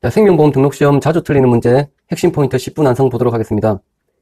자, 생명보험 등록시험 자주 틀리는 문제 핵심 포인트 10분 완성 보도록 하겠습니다.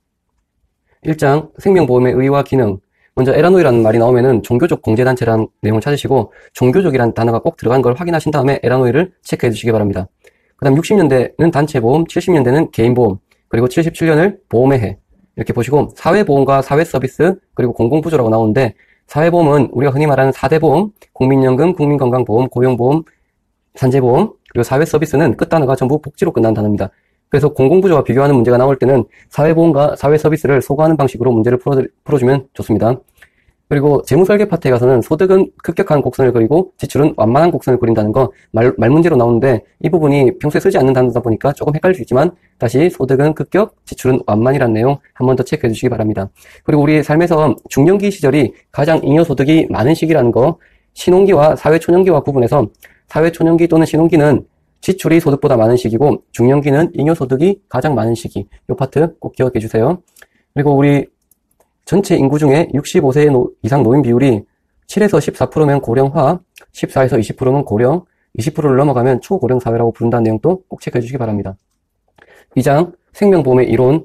1장 생명보험의 의의와 기능. 먼저 에라노이라는 말이 나오면은 종교적 공제단체라는 내용을 찾으시고 종교적이라는 단어가 꼭 들어간 걸 확인하신 다음에 에라노이를 체크해 주시기 바랍니다. 그 다음 60년대는 단체보험, 70년대는 개인보험, 그리고 77년을 보험의 해. 이렇게 보시고 사회보험과 사회서비스, 그리고 공공부조라고 나오는데 사회보험은 우리가 흔히 말하는 4대 보험, 국민연금, 국민건강보험, 고용보험, 산재보험, 그리고 사회서비스는 끝단어가 전부 복지로 끝나는 단어입니다. 그래서 공공부조와 비교하는 문제가 나올 때는 사회보험과 사회서비스를 소거하는 방식으로 문제를 풀어주면 좋습니다. 그리고 재무설계 파트에 가서는 소득은 급격한 곡선을 그리고 지출은 완만한 곡선을 그린다는 거 말문제로 나오는데 이 부분이 평소에 쓰지 않는 단어다 보니까 조금 헷갈릴 수 있지만 다시 소득은 급격, 지출은 완만이라는 내용 한 번 더 체크해 주시기 바랍니다. 그리고 우리 삶에서 중년기 시절이 가장 잉여소득이 많은 시기라는 거 신혼기와 사회초년기와 구분해서 사회초년기 또는 신혼기는 지출이 소득보다 많은 시기고 중년기는 잉여소득이 가장 많은 시기. 이 파트 꼭 기억해 주세요. 그리고 우리 전체 인구 중에 65세 이상 노인 비율이 7에서 14%면 고령화, 14에서 20%면 고령, 20%를 넘어가면 초고령 사회라고 부른다는 내용도 꼭 체크해 주시기 바랍니다. 2장 생명보험의 이론.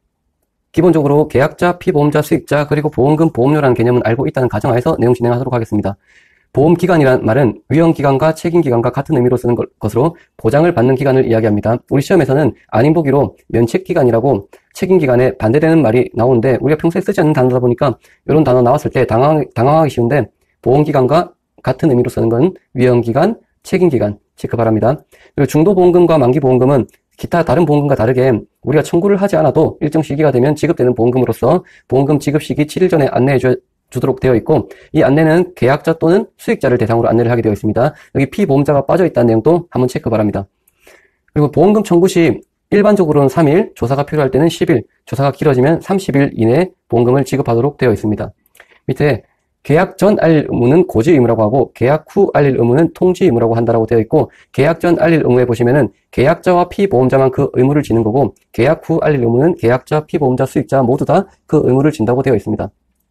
기본적으로 계약자, 피보험자, 수익자, 그리고 보험금, 보험료라는 개념은 알고 있다는 가정하에서 내용 진행하도록 하겠습니다. 보험기간이란 말은 위험기간과 책임기간과 같은 의미로 쓰는 것으로 보장을 받는 기간을 이야기합니다. 우리 시험에서는 아닌보기로 면책기간이라고 책임기간에 반대되는 말이 나오는데 우리가 평소에 쓰지 않는 단어다 보니까 이런 단어 나왔을 때 당황하기 쉬운데 보험기간과 같은 의미로 쓰는 건 위험기간, 책임기간 체크 바랍니다. 그리고 중도보험금과 만기보험금은 기타 다른 보험금과 다르게 우리가 청구를 하지 않아도 일정 시기가 되면 지급되는 보험금으로서 보험금 지급 시기 7일 전에 안내해 주도록 되어 있고 이 안내는 계약자 또는 수익자를 대상으로 안내를 하게 되어 있습니다. 여기 피보험자가 빠져 있다는 내용도 한번 체크 바랍니다. 그리고 보험금 청구 시 일반적으로는 3일, 조사가 필요할 때는 10일, 조사가 길어지면 30일 이내에 보험금을 지급하도록 되어 있습니다. 밑에 계약 전 알릴 의무는 고지 의무라고 하고 계약 후 알릴 의무는 통지 의무라고 한다라고 되어 있고 계약 전 알릴 의무에 보시면은 계약자와 피보험자만 그 의무를 지는 거고 계약 후 알릴 의무는 계약자, 피보험자, 수익자 모두 다 그 의무를 진다고 되어 있습니다.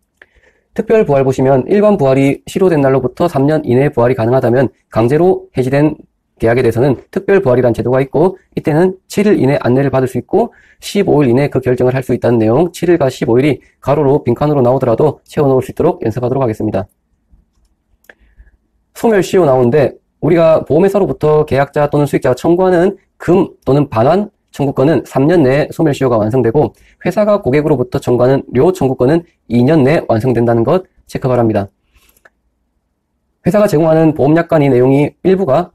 특별 부활 보시면 일반 부활이 실효된 날로부터 3년 이내에 부활이 가능하다면 강제로 해지된 계약에 대해서는 특별 부활이라는 제도가 있고 이때는 7일 이내 안내를 받을 수 있고 15일 이내 그 결정을 할 수 있다는 내용 7일과 15일이 가로로 빈칸으로 나오더라도 채워놓을 수 있도록 연습하도록 하겠습니다. 소멸시효 나오는데 우리가 보험회사로부터 계약자 또는 수익자가 청구하는 금 또는 반환 청구권은 3년 내에 소멸시효가 완성되고 회사가 고객으로부터 청구하는 료 청구권은 2년 내에 완성된다는 것 체크 바랍니다. 회사가 제공하는 보험약관의 내용이 일부가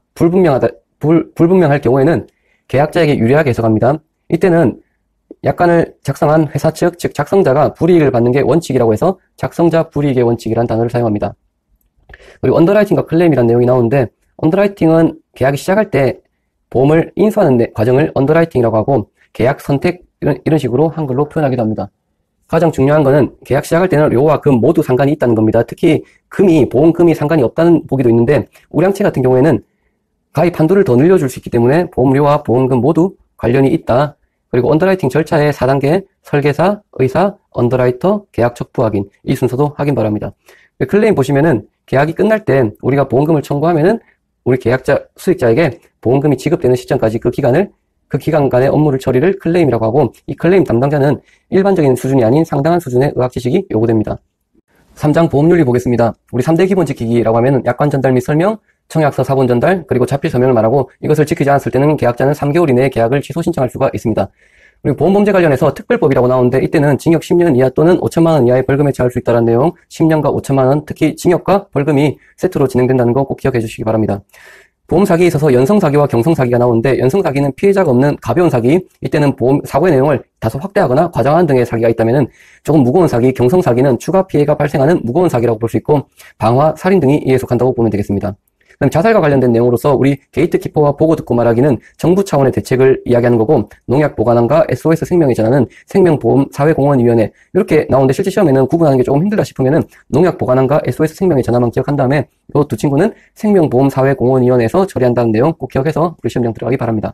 불분명할 경우에는 계약자에게 유리하게 해석합니다. 이때는 약관을 작성한 회사 측, 즉 작성자가 불이익을 받는 게 원칙이라고 해서 작성자 불이익의 원칙이라는 단어를 사용합니다. 그리고 언더라이팅과 클레임이라는 내용이 나오는데 언더라이팅은 계약이 시작할 때 보험을 인수하는 과정을 언더라이팅이라고 하고 계약 선택 이런 식으로 한글로 표현하기도 합니다. 가장 중요한 거는 계약 시작할 때는 료와 금 모두 상관이 있다는 겁니다. 특히 보험금이 상관이 없다는 보기도 있는데 우량채 같은 경우에는 가입 한도를 더 늘려줄 수 있기 때문에 보험료와 보험금 모두 관련이 있다. 그리고 언더라이팅 절차의 4단계 설계사, 의사, 언더라이터, 계약 척부 확인 이 순서도 확인 바랍니다. 클레임 보시면은 계약이 끝날 때 우리가 보험금을 청구하면은 우리 계약자, 수익자에게 보험금이 지급되는 시점까지 그 기간간의 업무를 처리를 클레임이라고 하고 이 클레임 담당자는 일반적인 수준이 아닌 상당한 수준의 의학 지식이 요구됩니다. 3장 보험윤리 보겠습니다. 우리 3대 기본 지키기라고 하면 약관 전달 및 설명, 청약서 사본 전달, 그리고 자필 서명을 말하고 이것을 지키지 않았을 때는 계약자는 3개월 이내에 계약을 취소 신청할 수가 있습니다. 그리고 보험범죄 관련해서 특별법이라고 나오는데 이때는 징역 10년 이하 또는 5천만 원 이하의 벌금에 처할 수 있다는 내용 10년과 5천만 원, 특히 징역과 벌금이 세트로 진행된다는 거 꼭 기억해 주시기 바랍니다. 보험 사기에 있어서 연성 사기와 경성 사기가 나오는데 연성 사기는 피해자가 없는 가벼운 사기, 이때는 보험 사고의 내용을 다소 확대하거나 과장한 등의 사기가 있다면은 조금 무거운 사기, 경성 사기는 추가 피해가 발생하는 무거운 사기라고 볼 수 있고 방화, 살인 등이 이에 속한다고 보면 되겠습니다. 그다음 자살과 관련된 내용으로서 우리 게이트키퍼와 보고 듣고 말하기는 정부 차원의 대책을 이야기하는 거고 농약 보관함과 SOS 생명의 전환은 생명보험 사회공헌위원회 이렇게 나오는데 실제 시험에는 구분하는 게 조금 힘들다 싶으면은 농약 보관함과 SOS 생명의 전환만 기억한 다음에 이 두 친구는 생명보험 사회공헌위원회에서 처리한다는 내용 꼭 기억해서 우리 시험장 들어가기 바랍니다.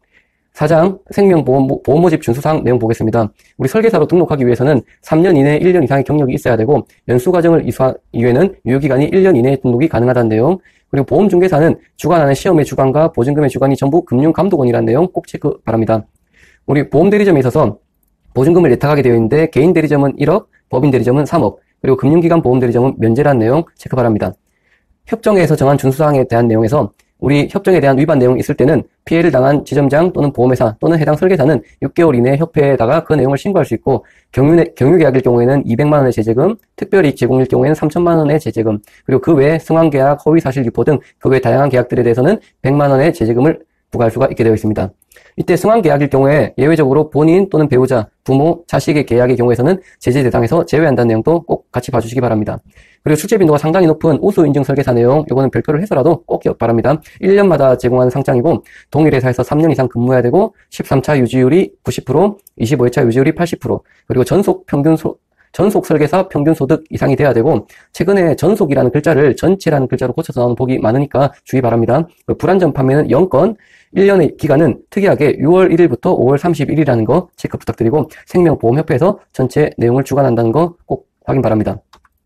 4장 생명보험 모집 준수사항 내용 보겠습니다. 우리 설계사로 등록하기 위해서는 3년 이내에 1년 이상의 경력이 있어야 되고 연수과정을 이수한 이후에는 유효기간이 1년 이내에 등록이 가능하다는 내용 그리고 보험중개사는 주관하는 시험의 주관과 보증금의 주관이 전부 금융감독원이라는 내용 꼭 체크 바랍니다. 우리 보험대리점에 있어서 보증금을 예탁하게 되어 있는데 개인 대리점은 1억, 법인 대리점은 3억, 그리고 금융기관 보험대리점은 면제라는 내용 체크 바랍니다. 협정에서 정한 준수사항에 대한 내용에서 우리 협정에 대한 위반 내용이 있을 때는 피해를 당한 지점장 또는 보험회사 또는 해당 설계사는 6개월 이내 협회에다가 그 내용을 신고할 수 있고 경유계약일 경우에는 200만 원의 제재금, 특별이익 제공일 경우에는 3천만 원의 제재금, 그리고 그 외에 승환계약, 허위사실 유포 등 그 외 다양한 계약들에 대해서는 100만 원의 제재금을 부과할 수가 있게 되어 있습니다. 이때 승환계약일 경우에 예외적으로 본인 또는 배우자, 부모, 자식의 계약의 경우에서는 제재 대상에서 제외한다는 내용도 꼭 같이 봐주시기 바랍니다. 그리고 출제 빈도가 상당히 높은 우수 인증 설계사 내용, 이거는 별표를 해서라도 꼭 기억 바랍니다. 1년마다 제공하는 상장이고 동일 회사에서 3년 이상 근무해야 되고 13차 유지율이 90%, 25회차 유지율이 80%, 그리고 전속 설계사 평균 소득 이상이 돼야 되고, 최근에 전속이라는 글자를 전체라는 글자로 고쳐서 나오는 복이 많으니까 주의 바랍니다. 불안전 판매는 0건, 1년의 기간은 특이하게 6월 1일부터 5월 31일이라는 거 체크 부탁드리고, 생명보험협회에서 전체 내용을 주관한다는 거 꼭 확인 바랍니다.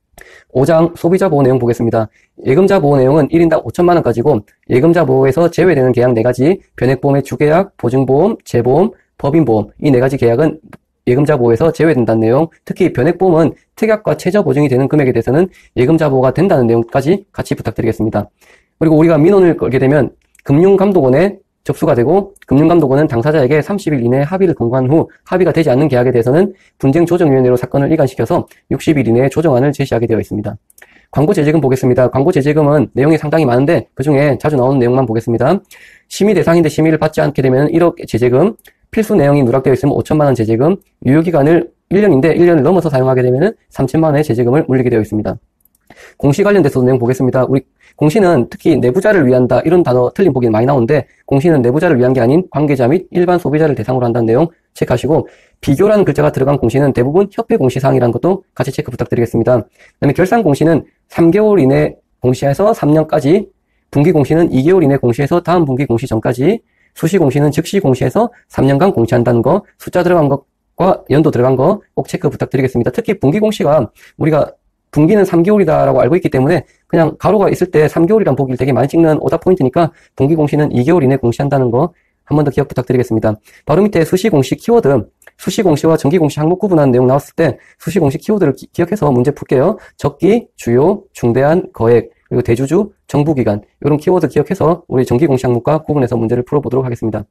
5장 소비자 보호 내용 보겠습니다. 예금자 보호 내용은 1인당 5천만 원까지고, 예금자 보호에서 제외되는 계약 4가지, 변액보험의 주계약, 보증보험, 재보험, 법인보험, 이 4가지 계약은 예금자 보호에서 제외된다는 내용, 특히 변액보험은 특약과 최저 보증이 되는 금액에 대해서는 예금자 보호가 된다는 내용까지 같이 부탁드리겠습니다. 그리고 우리가 민원을 걸게 되면 금융감독원에 접수가 되고, 금융감독원은 당사자에게 30일 이내에 합의를 공고한 후 합의가 되지 않는 계약에 대해서는 분쟁조정위원회로 사건을 이관시켜서 60일 이내에 조정안을 제시하게 되어 있습니다. 광고제재금 보겠습니다. 광고제재금은 내용이 상당히 많은데 그 중에 자주 나오는 내용만 보겠습니다. 심의 대상인데 심의를 받지 않게 되면 1억 제재금, 필수 내용이 누락되어 있으면 5천만 원 제재금, 유효기간을 1년인데 1년을 넘어서 사용하게 되면 3천만 원의 제재금을 물리게 되어 있습니다. 공시 관련돼서도 내용 보겠습니다. 우리 공시는 특히 내부자를 위한다 이런 단어 틀린 보기 많이 나오는데, 공시는 내부자를 위한 게 아닌 관계자 및 일반 소비자를 대상으로 한다는 내용 체크하시고, 비교라는 글자가 들어간 공시는 대부분 협회 공시사항이라는 것도 같이 체크 부탁드리겠습니다. 그다음에 결산 공시는 3개월 이내 공시해서 3년까지, 분기 공시는 2개월 이내 공시해서 다음 분기 공시 전까지, 수시 공시는 즉시 공시해서 3년간 공시한다는 거, 숫자 들어간 것과 연도 들어간 거 꼭 체크 부탁드리겠습니다. 특히 분기 공시가 우리가 분기는 3개월이다라고 알고 있기 때문에 그냥 가로가 있을 때 3개월이란 보기를 되게 많이 찍는 오답 포인트니까 분기 공시는 2개월 이내 공시한다는 거 한 번 더 기억 부탁드리겠습니다. 바로 밑에 수시 공시 키워드, 수시 공시와 정기 공시 항목 구분하는 내용 나왔을 때 수시 공시 키워드를 기억해서 문제 풀게요. 적기, 주요, 중대한, 거액, 그리고 대주주, 정부기관, 이런 키워드 기억해서 우리 정기 공시 항목과 구분해서 문제를 풀어보도록 하겠습니다.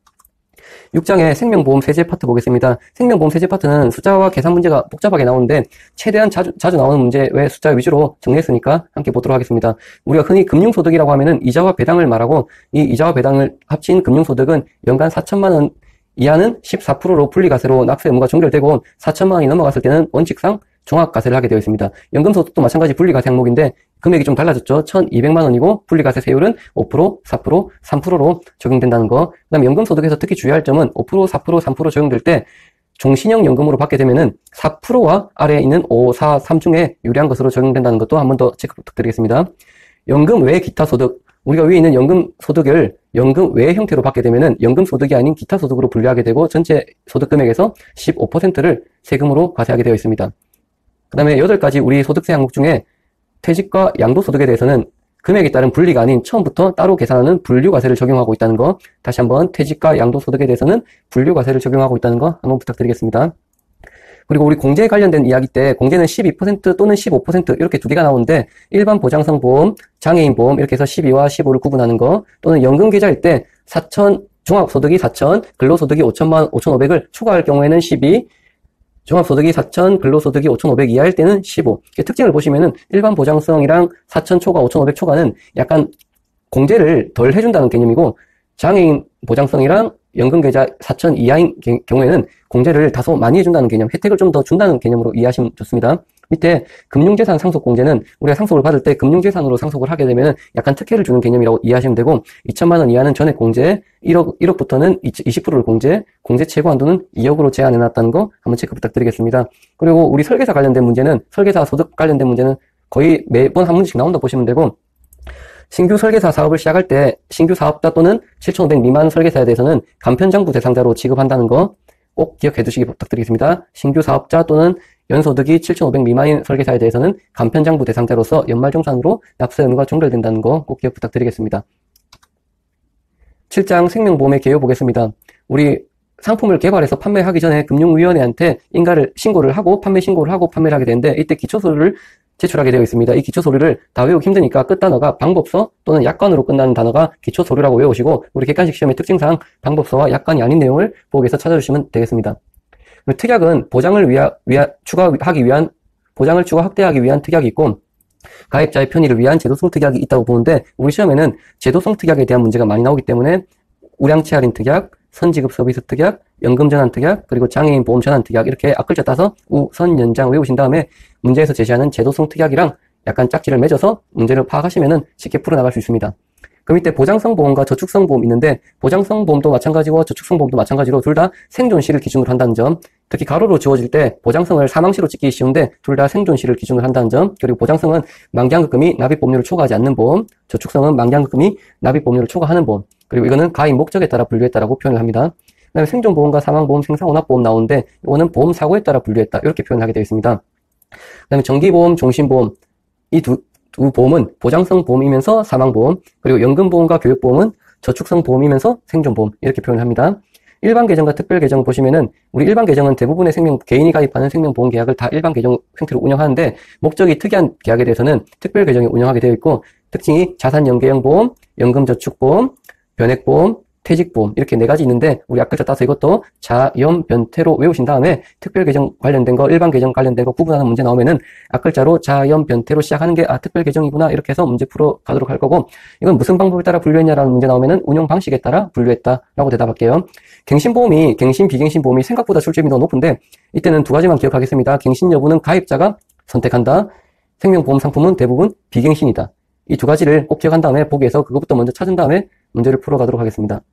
6장의 생명보험 세제 파트 보겠습니다. 생명보험 세제 파트는 숫자와 계산 문제가 복잡하게 나오는데 최대한 자주 나오는 문제 외 숫자 위주로 정리했으니까 함께 보도록 하겠습니다. 우리가 흔히 금융소득이라고 하면은 이자와 배당을 말하고, 이 이자와 배당을 합친 금융소득은 연간 4천만 원 이하는 14%로 분리과세로 납세 의무가 종결되고, 4천만 원이 넘어갔을 때는 원칙상 종합과세를 하게 되어 있습니다. 연금소득도 마찬가지 분리과세 항목인데 금액이 좀 달라졌죠. 1,200만 원이고 분리과세 세율은 5%, 4%, 3%로 적용된다는 거. 그 다음에 연금소득에서 특히 주의할 점은 5%, 4%, 3% 적용될 때 종신형 연금으로 받게 되면은 4%와 아래에 있는 5, 4, 3 중에 유리한 것으로 적용된다는 것도 한 번 더 체크 부탁드리겠습니다. 연금 외 기타 소득, 우리가 위에 있는 연금 소득을 연금 외 형태로 받게 되면은 연금 소득이 아닌 기타 소득으로 분류하게 되고, 전체 소득 금액에서 15%를 세금으로 과세하게 되어 있습니다. 그 다음에 8가지 우리 소득세 항목 중에 퇴직과 양도소득에 대해서는 금액에 따른 분리가 아닌 처음부터 따로 계산하는 분류과세를 적용하고 있다는 거, 다시 한번 퇴직과 양도소득에 대해서는 분류과세를 적용하고 있다는 거 한번 부탁드리겠습니다. 그리고 우리 공제에 관련된 이야기 때 공제는 12% 또는 15% 이렇게 두 개가 나오는데, 일반 보장성 보험, 장애인 보험 이렇게 해서 12와 15를 구분하는 거, 또는 연금 계좌일 때 4천, 종합소득이 4천, 근로소득이 5,500을 추가할 경우에는 12, 종합소득이 4천, 근로소득이 5,500 이하일 때는 15. 특징을 보시면은 일반 보장성이랑 4천 초과, 5,500 초과는 약간 공제를 덜 해준다는 개념이고, 장애인 보장성이랑 연금계좌 4천 이하인 경우에는 공제를 다소 많이 해준다는 개념, 혜택을 좀 더 준다는 개념으로 이해하시면 좋습니다. 밑에 금융재산 상속공제는 우리가 상속을 받을 때 금융재산으로 상속을 하게 되면 약간 특혜를 주는 개념이라고 이해하시면 되고, 2천만 원 이하는 전액 공제, 1억부터는 20%를 공제 최고 한도는 2억으로 제한해놨다는 거 한번 체크 부탁드리겠습니다. 그리고 우리 설계사 관련된 문제는, 설계사 소득 관련된 문제는 거의 매번 한 문제씩 나온다 보시면 되고, 신규 설계사 사업을 시작할 때 신규 사업자 또는 7,500 미만 설계사에 대해서는 간편장부 대상자로 지급한다는 거 꼭 기억해 두시기 부탁드리겠습니다. 신규 사업자 또는 연소득이 7,500 미만인 설계사에 대해서는 간편장부 대상자로서 연말정산으로 납세 의무가 종결된다는 거 꼭 기억 부탁드리겠습니다. 7장 생명보험의 개요 보겠습니다. 우리 상품을 개발해서 판매하기 전에 금융위원회한테 신고를 하고 판매 신고를 하고 판매를 하게 되는데 이때 기초서류를 제출하게 되어 있습니다. 이 기초서류를 다 외우기 힘드니까 끝단어가 방법서 또는 약관으로 끝나는 단어가 기초서류라고 외우시고 우리 객관식 시험의 특징상 방법서와 약관이 아닌 내용을 보기에서 찾아주시면 되겠습니다. 특약은 보장을 추가하기 위한 보장을 추가 확대하기 위한 특약이 있고 가입자의 편의를 위한 제도성 특약이 있다고 보는데 우리 시험에는 제도성 특약에 대한 문제가 많이 나오기 때문에 우량치 할인 특약, 선지급 서비스 특약, 연금 전환 특약, 그리고 장애인 보험 전환 특약 이렇게 앞글자 따서 우선 연장 외우신 다음에 문제에서 제시하는 제도성 특약이랑 약간 짝지를 맺어서 문제를 파악하시면은 쉽게 풀어나갈 수 있습니다. 그 밑에 보장성 보험과 저축성 보험 있는데 보장성 보험도 마찬가지고 저축성 보험도 마찬가지로 둘 다 생존시를 기준으로 한다는 점, 특히 가로로 지워질 때 보장성을 사망시로 찍기 쉬운데 둘 다 생존시를 기준으로 한다는 점, 그리고 보장성은 만기한급금이 납입보험료를 초과하지 않는 보험, 저축성은 만기한급금이 납입보험료를 초과하는 보험, 그리고 이거는 가입 목적에 따라 분류했다라고 표현을 합니다. 그 다음에 생존보험과 사망보험, 생사혼합보험 나오는데 이거는 보험사고에 따라 분류했다 이렇게 표현을 하게 되어 있습니다. 그 다음에 정기보험, 종신보험 이 두 보험은 보장성 보험이면서 사망보험, 그리고 연금보험과 교육보험은 저축성 보험이면서 생존보험 이렇게 표현을 합니다. 일반 계정과 특별 계정 보시면은 우리 일반 계정은 대부분의 개인이 가입하는 생명보험 계약을 다 일반 계정 형태로 운영하는데 목적이 특이한 계약에 대해서는 특별 계정이 운영하게 되어 있고 특징이 자산연계형 보험, 연금저축보험, 변액보험, 퇴직보험 이렇게 4가지 있는데 우리 앞글자 따서 이것도 자연 변태로 외우신 다음에 특별 계정 관련된 거 일반 계정 관련된 거 구분하는 문제 나오면은 앞글자로 자연 변태로 시작하는 게 특별 계정이구나 이렇게 해서 문제 풀어 가도록 할 거고 이건 무슨 방법에 따라 분류했냐라는 문제 나오면은 운영 방식에 따라 분류했다라고 대답할게요. 갱신보험이 갱신 비갱신 보험이 생각보다 출제비가 높은데 이때는 2가지만 기억하겠습니다. 갱신 여부는 가입자가 선택한다. 생명보험 상품은 대부분 비갱신이다. 이 2가지를 꼭 기억한 다음에 보기에서 그것부터 먼저 찾은 다음에 문제를 풀어가도록 하겠습니다.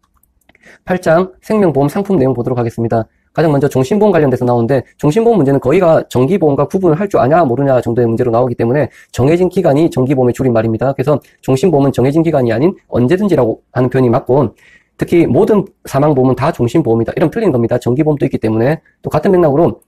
8장 생명보험 상품 내용 보도록 하겠습니다. 가장 먼저 종신보험 관련돼서 나오는데 종신보험 문제는 거의가 정기보험과 구분을 할 줄 아냐 모르냐 정도의 문제로 나오기 때문에 정해진 기간이 정기보험의 줄임말입니다. 그래서 종신보험은 정해진 기간이 아닌 언제든지라고 하는 표현이 맞고 특히 모든 사망보험은 다 종신보험이다. 이러면 틀린 겁니다. 정기보험도 있기 때문에 또 같은 맥락으로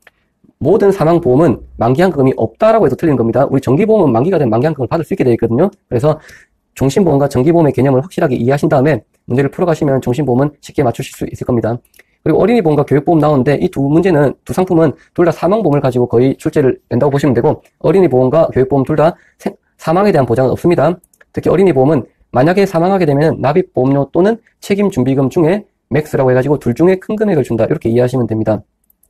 모든 사망보험은 만기한금이 없다라고 해서 틀린 겁니다. 우리 정기보험은 만기가 되면 만기한금을 받을 수 있게 되어 있거든요. 그래서 종신보험과 정기보험의 개념을 확실하게 이해하신 다음에 문제를 풀어가시면 종신보험은 쉽게 맞추실 수 있을 겁니다. 그리고 어린이보험과 교육보험 나오는데 이 두 상품은 둘 다 사망보험을 가지고 거의 출제를 낸다고 보시면 되고 어린이보험과 교육보험 둘 다 사망에 대한 보장은 없습니다. 특히 어린이보험은 만약에 사망하게 되면 납입보험료 또는 책임준비금 중에 맥스라고 해가지고 둘 중에 큰 금액을 준다 이렇게 이해하시면 됩니다.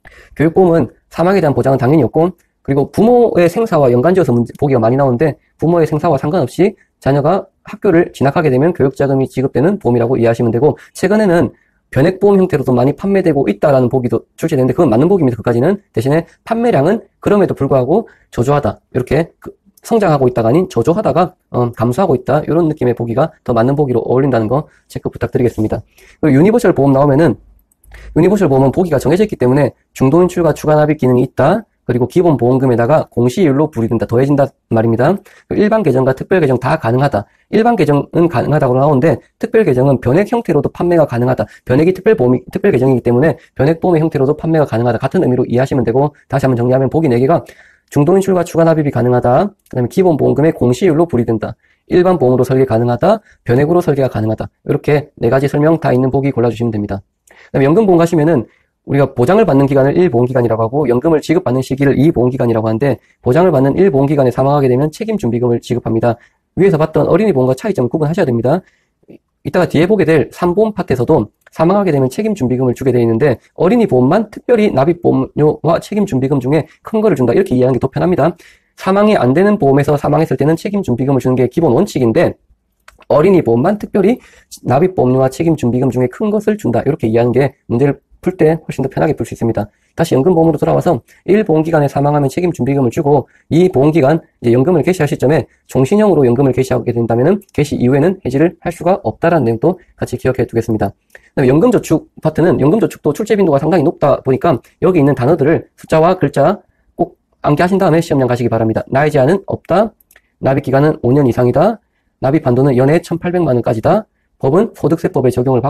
교육보험은 사망에 대한 보장은 당연히 없고 그리고 부모의 생사와 연관지어서 보기가 많이 나오는데 부모의 생사와 상관없이 자녀가 학교를 진학하게 되면 교육자금이 지급되는 보험이라고 이해하시면 되고 최근에는 변액보험 형태로도 많이 판매되고 있다라는 보기도 출제되는데 그건 맞는 보기입니다. 그까지는. 대신에 판매량은 그럼에도 불구하고 저조하다. 이렇게 성장하고 있다가 아닌 저조하다가 감소하고 있다. 이런 느낌의 보기가 더 맞는 보기로 어울린다는 거 체크 부탁드리겠습니다. 그리고 유니버셜 보험 나오면은 유니버셜 보험은 보기가 정해져 있기 때문에 중도인출과 추가납입 기능이 있다. 그리고 기본 보험금에다가 공시율로 불이된다, 더해진다 말입니다. 일반 계정과 특별 계정 다 가능하다. 일반 계정은 가능하다고 나오는데 특별 계정은 변액 형태로도 판매가 가능하다. 변액이 특별 계정이기 때문에 변액 보험의 형태로도 판매가 가능하다. 같은 의미로 이해하시면 되고 다시 한번 정리하면 보기 4개가 중도인출과 추가납입이 가능하다. 그다음에 기본 보험금의 공시율로 불이된다. 일반 보험으로 설계 가능하다. 변액으로 설계가 가능하다. 이렇게 4가지 설명 다 있는 보기 골라주시면 됩니다. 그다음에 연금보험 가시면은 우리가 보장을 받는 기간을 1보험기간이라고 하고 연금을 지급받는 시기를 2보험기간이라고 하는데 보장을 받는 1보험기간에 사망하게 되면 책임준비금을 지급합니다. 위에서 봤던 어린이보험과 차이점을 구분하셔야 됩니다. 이따가 뒤에 보게 될 3보험 파트에서도 사망하게 되면 책임준비금을 주게 되어 있는데 어린이보험만 특별히 납입보험료와 책임준비금 중에 큰 거를 준다. 이렇게 이해하는 게 더 편합니다. 사망이 안 되는 보험에서 사망했을 때는 책임준비금을 주는 게 기본 원칙인데 어린이보험만 특별히 납입보험료와 책임준비금 중에 큰 것을 준다. 이렇게 이해하는 게 문제를 풀 때 훨씬 더 편하게 풀 수 있습니다. 다시 연금보험으로 돌아와서 1보험기간에 사망하면 책임준비금을 주고 2보험기간 이제 연금을 개시할 시점에 종신형으로 연금을 개시하게 된다면 개시 이후에는 해지를 할 수가 없다라는 내용도 같이 기억해 두겠습니다. 그다음에 연금저축 파트는 연금저축도 출제 빈도가 상당히 높다 보니까 여기 있는 단어들을 숫자와 글자 꼭 암기하신 다음에 시험장 가시기 바랍니다. 나의 제한은 없다. 납입기간은 5년 이상이다. 납입 한도는 연에 1,800만 원까지다. 법은 소득세법에 적용을 받고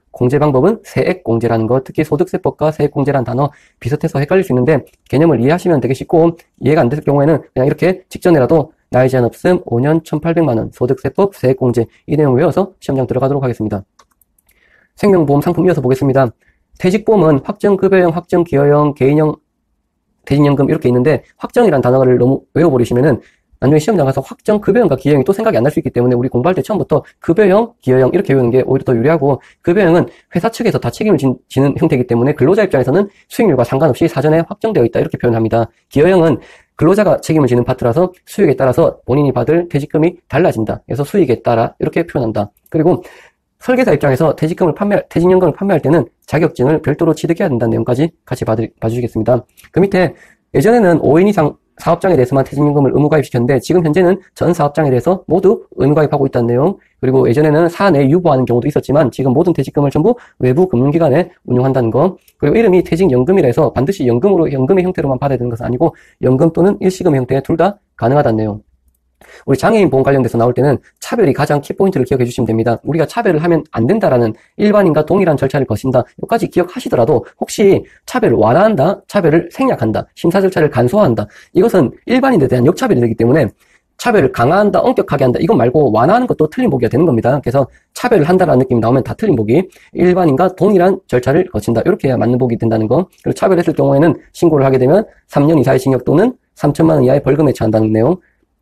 공제 방법은 세액공제라는 것, 특히 소득세법과 세액공제라는 단어 비슷해서 헷갈릴 수 있는데 개념을 이해하시면 되게 쉽고 이해가 안 됐을 경우에는 그냥 이렇게 직전에라도 나이 제한 없음 5년 1,800만원 소득세법 세액공제 이 내용 외워서 시험장 들어가도록 하겠습니다. 생명보험 상품 이어서 보겠습니다. 퇴직보험은 확정급여형, 확정기여형, 개인형 퇴직연금 이렇게 있는데 확정이라는 단어를 너무 외워버리시면은 나중에 시험장 가서 확정급여형과 기여형이 또 생각이 안 날 수 있기 때문에 우리 공부할 때 처음부터 급여형, 기여형 이렇게 외우는 게 오히려 더 유리하고 급여형은 회사 측에서 다 책임을 지는 형태이기 때문에 근로자 입장에서는 수익률과 상관없이 사전에 확정되어 있다 이렇게 표현합니다. 기여형은 근로자가 책임을 지는 파트라서 수익에 따라서 본인이 받을 퇴직금이 달라진다. 그래서 수익에 따라 이렇게 표현한다. 그리고 설계사 입장에서 퇴직연금을 판매할 때는 자격증을 별도로 취득해야 된다는 내용까지 같이 봐주시겠습니다. 그 밑에 예전에는 5인 이상 사업장에 대해서만 퇴직연금을 의무가입시켰는데 지금 현재는 전 사업장에 대해서 모두 의무가입하고 있다는 내용, 그리고 예전에는 사내 유보하는 경우도 있었지만 지금 모든 퇴직금을 전부 외부 금융기관에 운용한다는 거, 그리고 이름이 퇴직연금이라 해서 반드시 연금의 형태로만 받아야 되는 것은 아니고 연금 또는 일시금 형태 둘 다 가능하다는 내용. 우리 장애인 보험 관련돼서 나올 때는 차별이 가장 키포인트를 기억해 주시면 됩니다. 우리가 차별을 하면 안 된다라는 일반인과 동일한 절차를 거친다. 여기까지 기억하시더라도 혹시 차별을 완화한다, 차별을 생략한다, 심사 절차를 간소화한다. 이것은 일반인에 대한 역차별이 되기 때문에 차별을 강화한다, 엄격하게 한다. 이것 말고 완화하는 것도 틀린 보기가 되는 겁니다. 그래서 차별을 한다라는 느낌이 나오면 다 틀린 보기. 일반인과 동일한 절차를 거친다. 이렇게 해야 맞는 보기 된다는 거. 그리고 차별했을 경우에는 신고를 하게 되면 3년 이하의 징역 또는 3천만 원 이하의 벌금에 처한다는 내용.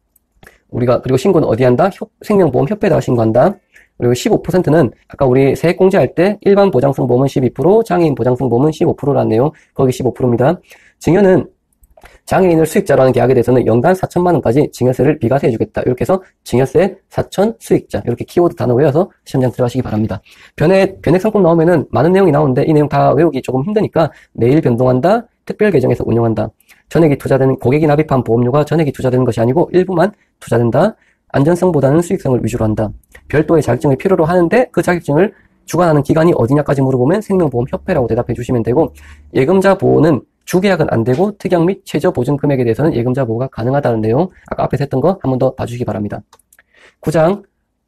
그리고 신고는 어디 한다? 생명보험협회에다가 신고한다. 그리고 15%는 아까 우리 세액공제할 때 일반 보장성 보험은 12%, 장애인 보장성 보험은 15%라는 내용. 거기 15%입니다. 증여는 장애인을 수익자로 하는 계약에 대해서는 연간 4천만 원까지 증여세를 비과세해 주겠다. 이렇게 해서 증여세 4천 수익자. 이렇게 키워드 단어 외워서 시험장 들어가시기 바랍니다. 변액 상품 나오면은 많은 내용이 나오는데 이 내용 다 외우기 조금 힘드니까 매일 변동한다. 특별 계정에서 운영한다. 고객이 납입한 보험료가 전액이 투자되는 것이 아니고 일부만 투자된다. 안전성보다는 수익성을 위주로 한다. 별도의 자격증을 필요로 하는데 그 자격증을 주관하는 기관이 어디냐까지 물어보면 생명보험협회라고 대답해 주시면 되고, 예금자 보호는 주계약은 안 되고 특약 및 최저 보증 금액에 대해서는 예금자 보호가 가능하다는 내용, 아까 앞에서 했던 거 한 번 더 봐주시기 바랍니다. 9장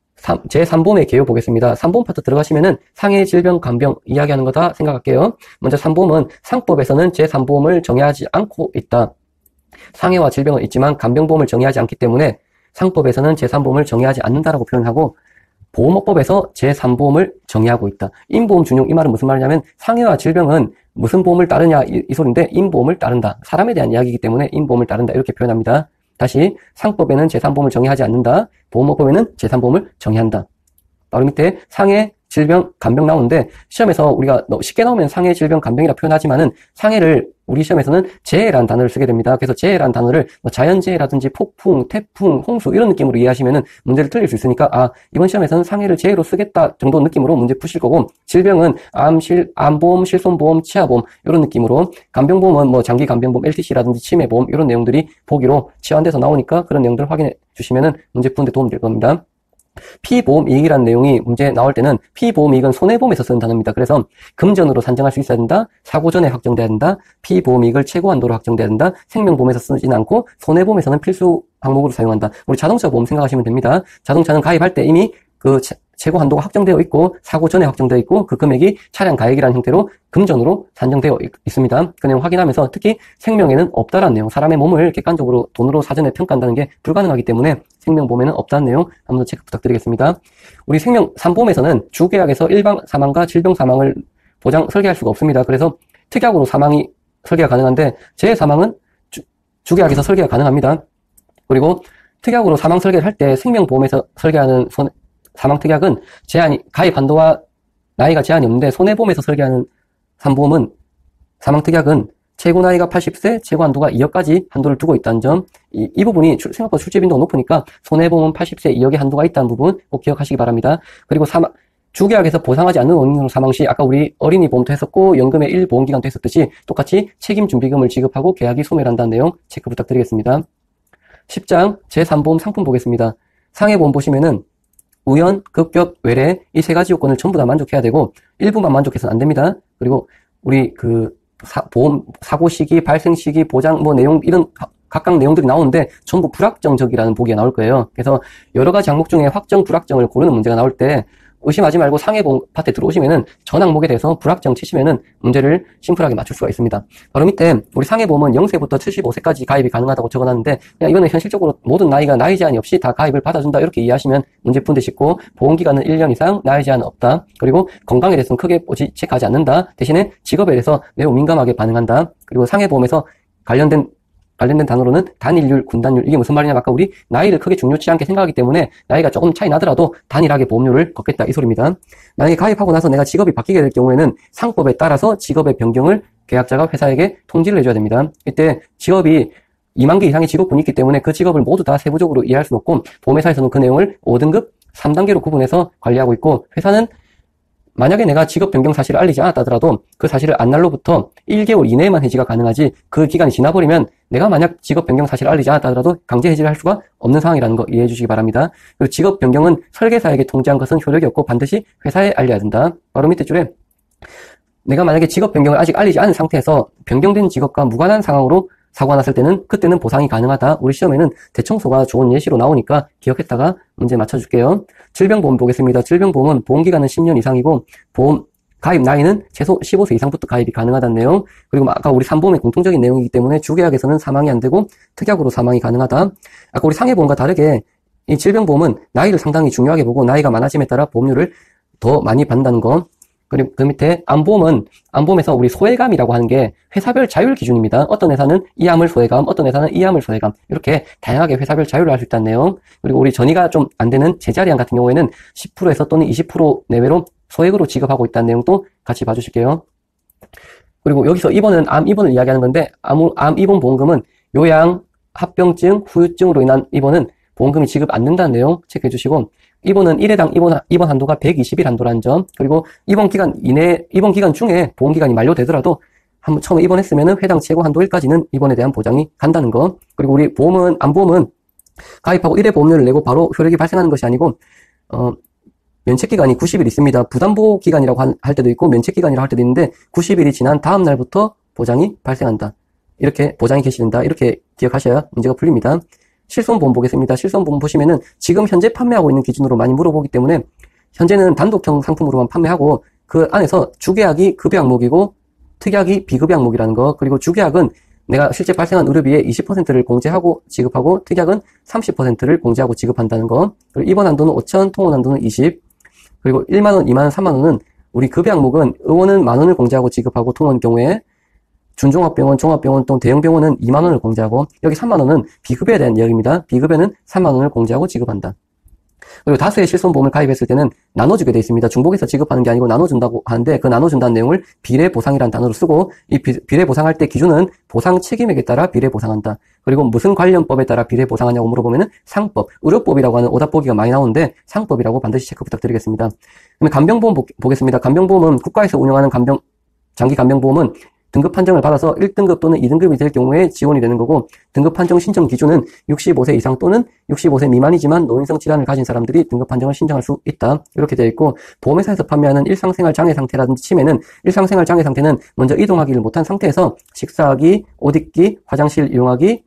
제3보험의 개요 보겠습니다. 3보험 파트 들어가시면은 상해, 질병, 간병 이야기하는 거 다 생각할게요. 먼저 3보험은 상법에서는 제3보험을 정의하지 않고 있다. 상해와 질병은 있지만 간병보험을 정의하지 않기 때문에 상법에서는 제3보험을 정의하지 않는다라고 표현하고, 보험업법에서 제3보험을 정의하고 있다. 인보험 준용, 이 말은 무슨 말이냐면 상해와 질병은 무슨 보험을 따르냐 이 소리인데 인보험을 따른다. 사람에 대한 이야기이기 때문에 인보험을 따른다 이렇게 표현합니다. 다시 상법에는 제3보험을 정의하지 않는다. 보험업법에는 제3보험을 정의한다. 바로 밑에 상해, 질병, 간병 나오는데 시험에서 우리가 쉽게 나오면 상해, 질병, 간병이라 표현하지만은 상해를 우리 시험에서는 재해라는 단어를 쓰게 됩니다. 그래서 재해라는 단어를 자연재해라든지 폭풍, 태풍, 홍수 이런 느낌으로 이해하시면은 문제를 틀릴 수 있으니까 이번 시험에서는 상해를 재해로 쓰겠다 정도 느낌으로 문제 푸실 거고, 질병은 암보험, 실손보험, 치아보험 이런 느낌으로, 간병보험은 장기 간병보험, LTC라든지 치매보험 이런 내용들이 보기로 치환돼서 나오니까 그런 내용들을 확인해 주시면은 문제 푸는데 도움이 될 겁니다. 피보험이익이라는 내용이 문제 나올 때는 피보험이익은 손해보험에서 쓰는 단어입니다. 그래서 금전으로 산정할 수 있어야 된다. 사고 전에 확정돼야 된다. 피보험이익을 최고 한도로 확정돼야 된다. 생명보험에서 쓰지는 않고 손해보험에서는 필수 항목으로 사용한다. 우리 자동차 보험 생각하시면 됩니다. 자동차는 가입할 때 이미 그 최고 한도가 확정되어 있고 사고 전에 확정되어 있고 그 금액이 차량 가액이라는 형태로 금전으로 산정되어 있습니다. 그 내용 확인하면서 특히 생명에는 없다라는 내용, 사람의 몸을 객관적으로 돈으로 사전에 평가한다는 게 불가능하기 때문에 생명보험에는 없다는 내용 한 번 더 체크 부탁드리겠습니다. 우리 생명 3보험에서는 주계약에서 일반 사망과 질병 사망을 설계할 수가 없습니다. 그래서 특약으로 사망이 설계가 가능한데 재사망은 주계약에서 설계가 가능합니다. 그리고 특약으로 사망 설계를 할 때 생명보험에서 설계하는 사망특약은 가입 한도와 나이가 제한이 없는데, 손해보험에서 설계하는 3보험은 사망특약은 최고 나이가 80세, 최고 한도가 2억까지 한도를 두고 있다는 점, 이 부분이 생각보다 출제 빈도가 높으니까 손해보험은 80세 2억의 한도가 있다는 부분 꼭 기억하시기 바랍니다. 그리고 주계약에서 보상하지 않는 원인으로 사망 시 아까 우리 어린이 보험도 했었고 연금의 1보험기간도 했었듯이 똑같이 책임준비금을 지급하고 계약이 소멸한다는 내용 체크 부탁드리겠습니다. 10장 제3보험 상품 보겠습니다. 상해보험 보시면은 우연, 급격, 외래 이 세 가지 요건을 전부 다 만족해야 되고 일부만 만족해서는 안 됩니다. 그리고 우리 보험 사고 시기, 발생 시기, 보장 내용 이런 각각 내용들이 나오는데 전부 불확정적이라는 보기가 나올 거예요. 그래서 여러 가지 항목 중에 확정, 불확정을 고르는 문제가 나올 때 의심하지 말고 상해보험 파트에 들어오시면은 전 항목에 대해서 불확정 치시면은 문제를 심플하게 맞출 수가 있습니다. 바로 밑에 우리 상해보험은 0세부터 75세까지 가입이 가능하다고 적어놨는데 그냥 이거는 현실적으로 모든 나이가 나이 제한이 없이 다 가입을 받아준다 이렇게 이해하시면 문제 푼데 쉽고, 보험기간은 1년 이상, 나이 제한은 없다. 그리고 건강에 대해서는 크게 체크하지 않는다. 대신에 직업에 대해서 매우 민감하게 반응한다. 그리고 상해보험에서 관련된 단어로는 단일률, 분단율, 이게 무슨 말이냐, 아까 우리 나이를 크게 중요치 않게 생각하기 때문에 나이가 조금 차이 나더라도 단일하게 보험료를 걷겠다 이 소리입니다. 만약에 가입하고 나서 내가 직업이 바뀌게 될 경우에는 상법에 따라서 직업의 변경을 계약자가 회사에게 통지를 해줘야 됩니다. 이때 직업이 2만 개 이상의 직업군이 있기 때문에 그 직업을 모두 다 세부적으로 이해할 수는 없고, 보험회사에서는 그 내용을 5등급, 3단계로 구분해서 관리하고 있고, 회사는 만약에 내가 직업 변경 사실을 알리지 않았다 하더라도 그 사실을 안 날로부터 1개월 이내에만 해지가 가능하지, 그 기간이 지나버리면 내가 만약 직업 변경 사실을 알리지 않았다 하더라도 강제 해지를 할 수가 없는 상황이라는 거 이해해 주시기 바랍니다. 그리고 직업 변경은 설계사에게 통지한 것은 효력이 없고 반드시 회사에 알려야 된다. 바로 밑에 줄에 내가 만약에 직업 변경을 아직 알리지 않은 상태에서 변경된 직업과 무관한 상황으로 사고가 났을 때는 그때는 보상이 가능하다. 우리 시험에는 대청소가 좋은 예시로 나오니까 기억했다가 문제 맞춰줄게요. 질병보험 보겠습니다. 질병보험은 보험기간은 10년 이상이고 보험 가입 나이는 최소 15세 이상부터 가입이 가능하다는 내용. 그리고 아까 우리 3보험의 공통적인 내용이기 때문에 주계약에서는 사망이 안 되고 특약으로 사망이 가능하다. 아까 우리 상해보험과 다르게 이 질병보험은 나이를 상당히 중요하게 보고 나이가 많아짐에 따라 보험료를 더 많이 받는다는 거. 그리고 그 밑에 암보험에서 우리 소외감이라고 하는 게 회사별 자율 기준입니다. 어떤 회사는 이 암을 소외감, 어떤 회사는 이 암을 소외감, 이렇게 다양하게 회사별 자율을 할 수 있다는 내용. 그리고 우리 전이가 좀 안 되는 제자리암 같은 경우에는 10%에서 또는 20% 내외로 소액으로 지급하고 있다는 내용도 같이 봐주실게요. 그리고 여기서 입원은 암 입원을 이야기하는 건데, 암 입원 보험금은 요양, 합병증, 후유증으로 인한 입원은 보험금이 지급 안 된다는 내용 체크해 주시고, 입원은 1회당 입원 한도가 120일 한도라는 점, 그리고 입원 기간 중에 보험기간이 만료되더라도 한번 처음에 입원했으면은 회당 최고 한도 1까지는 입원에 대한 보장이 간다는 거. 그리고 우리 암보험은 가입하고 1회 보험료를 내고 바로 효력이 발생하는 것이 아니고, 면책기간이 90일 있습니다. 부담보 기간이라고 할 때도 있고 면책기간이라고 할 때도 있는데 90일이 지난 다음 날부터 보장이 발생한다. 이렇게 보장이 개시된다. 이렇게 기억하셔야 문제가 풀립니다. 실손보험 보겠습니다. 실손보험 보시면은 지금 현재 판매하고 있는 기준으로 많이 물어보기 때문에 현재는 단독형 상품으로만 판매하고 그 안에서 주계약이 급여 항목이고 특약이 비급여 항목이라는 거. 그리고 주계약은 내가 실제 발생한 의료비의 20%를 공제하고 지급하고 특약은 30%를 공제하고 지급한다는 거. 그리고 입원 한도는 5,000, 통원 한도는 20. 그리고 1만원, 2만원, 3만원은 우리 급여 항목은 의원은 만원을 공제하고 지급하고 통원 경우에 준종합병원, 종합병원 또는 대형병원은 2만원을 공제하고, 여기 3만원은 비급여에 대한 이야기입니다. 비급여는 3만원을 공제하고 지급한다. 그리고 다수의 실손보험을 가입했을 때는 나눠주게 되어 있습니다. 중복해서 지급하는 게 아니고 나눠준다고 하는데 그 나눠준다는 내용을 비례보상이라는 단어로 쓰고, 이 비례보상할 때 기준은 보상 책임액에 따라 비례보상한다. 그리고 무슨 관련법에 따라 비례보상하냐고 물어보면은 상법, 의료법이라고 하는 오답보기가 많이 나오는데 상법이라고 반드시 체크 부탁드리겠습니다. 그러면 간병보험 보겠습니다. 간병보험은 국가에서 운영하는 장기 간병보험은 등급 판정을 받아서 1등급 또는 2등급이 될 경우에 지원이 되는 거고, 등급 판정 신청 기준은 65세 이상 또는 65세 미만이지만 노인성 질환을 가진 사람들이 등급 판정을 신청할 수 있다. 이렇게 되어 있고, 보험회사에서 판매하는 일상생활 장애 상태라든지 치매는 일상생활 장애 상태는 먼저 이동하기를 못한 상태에서 식사하기, 옷 입기, 화장실 이용하기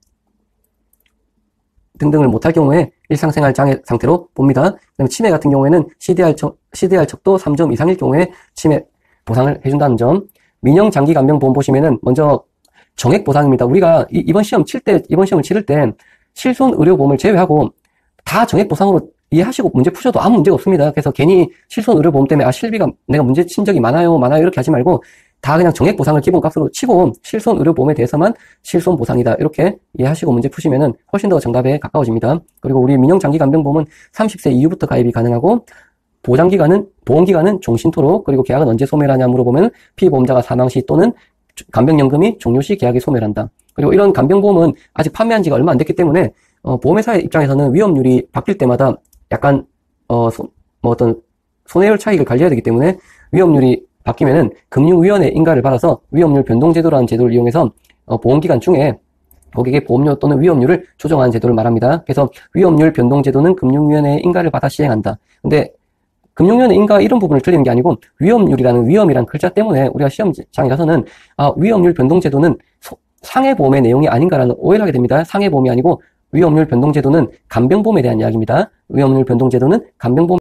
등등을 못할 경우에 일상생활 장애 상태로 봅니다. 그다음에 치매 같은 경우에는 CDR 척도 3점 이상일 경우에 치매 보상을 해준다는 점. 민영 장기 간병보험 보시면은 먼저 정액 보상입니다. 우리가 이번 시험을 치를 때 실손 의료보험을 제외하고 다 정액 보상으로 이해하시고 문제 푸셔도 아무 문제가 없습니다. 그래서 괜히 실손 의료보험 때문에 실비가 내가 문제 친 적이 많아요 이렇게 하지 말고 다 그냥 정액 보상을 기본값으로 치고 실손 의료보험에 대해서만 실손 보상이다 이렇게 이해하시고 문제 푸시면은 훨씬 더 정답에 가까워집니다. 그리고 우리 민영 장기 간병보험은 30세 이후부터 가입이 가능하고, 보험기간은 종신토록, 그리고 계약은 언제 소멸하냐 물어보면 피보험자가 사망 시 또는 간병연금이 종료 시 계약이 소멸한다. 그리고 이런 간병보험은 아직 판매한 지가 얼마 안 됐기 때문에 보험회사의 입장에서는 위험률이 바뀔 때마다 약간 어떤 손해율 차익을 관리해야 되기 때문에 위험률이 바뀌면은 금융위원회 인가를 받아서 위험률 변동제도라는 제도를 이용해서 보험기간 중에 고객의 보험료 또는 위험률을 조정하는 제도를 말합니다. 그래서 위험률 변동제도는 금융위원회의 인가를 받아 시행한다. 근데 금융위원회 인가 이런 부분을 틀리는 게 아니고 위험이란 글자 때문에 우리가 시험장에 가서는 위험률 변동제도는 상해보험의 내용이 아닌가라는 오해를 하게 됩니다. 상해보험이 아니고 위험률 변동제도는 간병보험에 대한 이야기입니다. 위험률 변동제도는 간병보험